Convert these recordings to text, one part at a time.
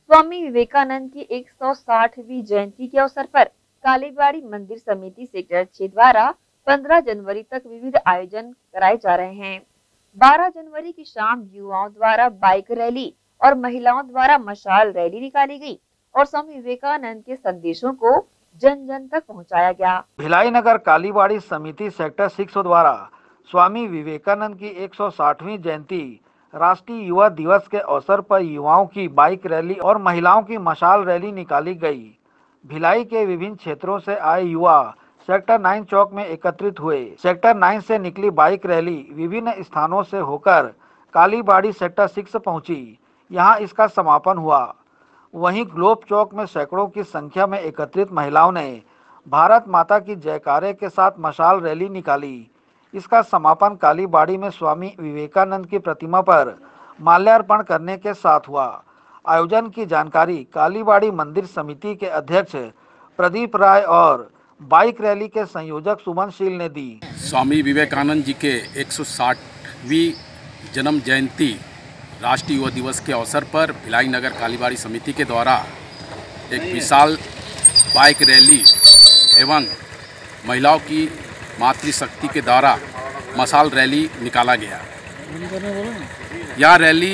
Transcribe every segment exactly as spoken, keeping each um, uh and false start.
स्वामी विवेकानंद की एक सौ साठवीं जयंती के अवसर पर कालीबाड़ी मंदिर समिति सेक्टर छह द्वारा पंद्रह जनवरी तक विविध आयोजन कराए जा रहे हैं। बारह जनवरी की शाम युवाओं द्वारा बाइक रैली और महिलाओं द्वारा मशाल रैली निकाली गई और स्वामी विवेकानंद के संदेशों को जन जन तक पहुंचाया गया। भिलाई नगर कालीबाड़ी समिति सेक्टर छह द्वारा स्वामी विवेकानंद की एक सौ साठवीं जयंती राष्ट्रीय युवा दिवस के अवसर पर युवाओं की बाइक रैली और महिलाओं की मशाल रैली निकाली गई। भिलाई के विभिन्न क्षेत्रों से आए युवा सेक्टर नौ चौक में एकत्रित हुए। सेक्टर नौ से निकली बाइक रैली विभिन्न स्थानों से होकर कालीबाड़ी सेक्टर छह पहुंची। यहां इसका समापन हुआ। वहीं ग्लोब चौक में सैकड़ों की संख्या में एकत्रित महिलाओं ने भारत माता की जयकारे के साथ मशाल रैली निकाली। इसका समापन कालीबाड़ी में स्वामी विवेकानंद की प्रतिमा पर माल्यार्पण करने के साथ हुआ। आयोजन की जानकारी कालीबाड़ी मंदिर समिति के अध्यक्ष प्रदीप राय और बाइक रैली के संयोजक सुमनशील ने दी। स्वामी विवेकानंद जी के एक सौ साठवीं जन्म जयंती राष्ट्रीय युवा दिवस के अवसर पर भिलाई नगर कालीबाड़ी समिति के द्वारा एक विशाल बाइक रैली एवं महिलाओं की मातृशक्ति के द्वारा मशाल रैली निकाला गया। यह रैली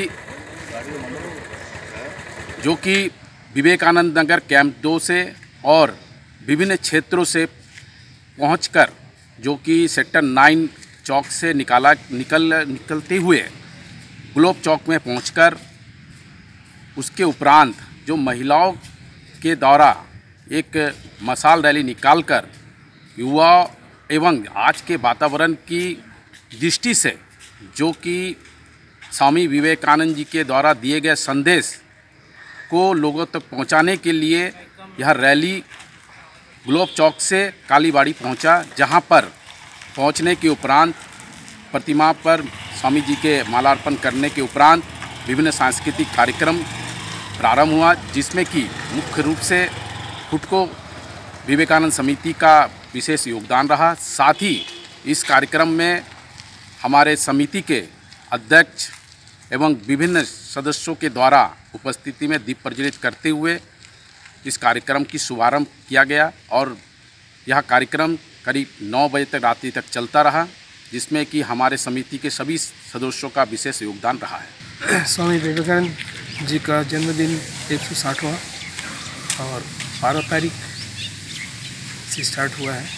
जो कि विवेकानंद नगर कैंप दो से और विभिन्न क्षेत्रों से पहुंचकर जो कि सेक्टर नाइन चौक से निकाला निकल निकलते हुए ग्लोब चौक में पहुंचकर उसके उपरांत जो महिलाओं के द्वारा एक मशाल रैली निकालकर युवा एवं आज के वातावरण की दृष्टि से जो कि स्वामी विवेकानंद जी के द्वारा दिए गए संदेश को लोगों तक पहुंचाने के लिए यह रैली ग्लोब चौक से कालीबाड़ी पहुंचा, जहां पर पहुंचने के उपरांत प्रतिमा पर स्वामी जी के मालार्पण करने के उपरांत विभिन्न सांस्कृतिक कार्यक्रम प्रारंभ हुआ, जिसमें कि मुख्य रूप से हुडको विवेकानंद समिति का विशेष योगदान रहा। साथ ही इस कार्यक्रम में हमारे समिति के अध्यक्ष एवं विभिन्न सदस्यों के द्वारा उपस्थिति में दीप प्रज्वलित करते हुए इस कार्यक्रम की शुभारंभ किया गया और यह कार्यक्रम करीब नौ बजे तक रात्रि तक चलता रहा, जिसमें कि हमारे समिति के सभी सदस्यों का विशेष योगदान रहा है। स्वामी विवेकानंद जी का जन्मदिन एक सौ साठवां और बारह तारीख से स्टार्ट हुआ है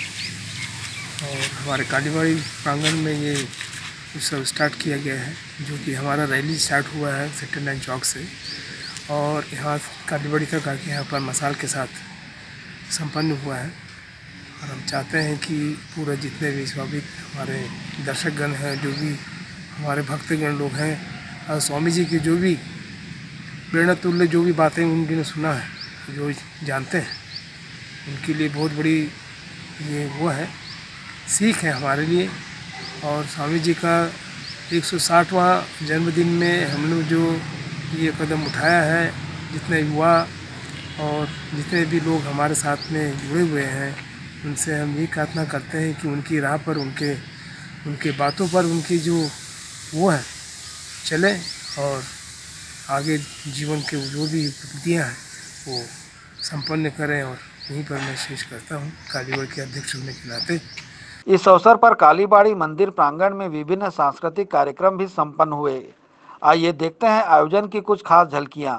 और हमारे कालीबाड़ी प्रांगण में ये उत्सव स्टार्ट किया गया है, जो कि हमारा रैली स्टार्ट हुआ है सेक्टर नाइन चौक से और यहाँ कालीबाड़ी तक आके यहाँ पर मशाल के साथ संपन्न हुआ है। और हम चाहते हैं कि पूरा जितने भी स्वाभाविक हमारे दर्शकगण हैं, जो भी हमारे भक्तगण लोग हैं, और स्वामी जी की जो भी प्रेरणा तुल्य जो भी बातें उनकी ने सुना है, जो जानते हैं, उनके लिए बहुत बड़ी ये वो है सीख है हमारे लिए। और स्वामी जी का एक सौ साठवां जन्मदिन में हम लोग जो ये कदम उठाया है, जितने युवा और जितने भी लोग हमारे साथ में जुड़े हुए हैं, उनसे हम ये प्रार्थना करते हैं कि उनकी राह पर, उनके उनके बातों पर उनकी जो वो है चले और आगे जीवन के जो भी उपलब्धियाँ हैं वो संपन्न करें। और यहीं पर मैं शेष करता हूँ कालीबाड़ी के अध्यक्ष होने के नाते। इस अवसर पर कालीबाड़ी मंदिर प्रांगण में विभिन्न सांस्कृतिक कार्यक्रम भी संपन्न हुए। आइए देखते हैं आयोजन की कुछ खास झलकियाँ।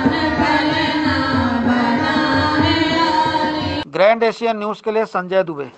ग्रैंड एशियन न्यूज़ के लिए संजय दुबे।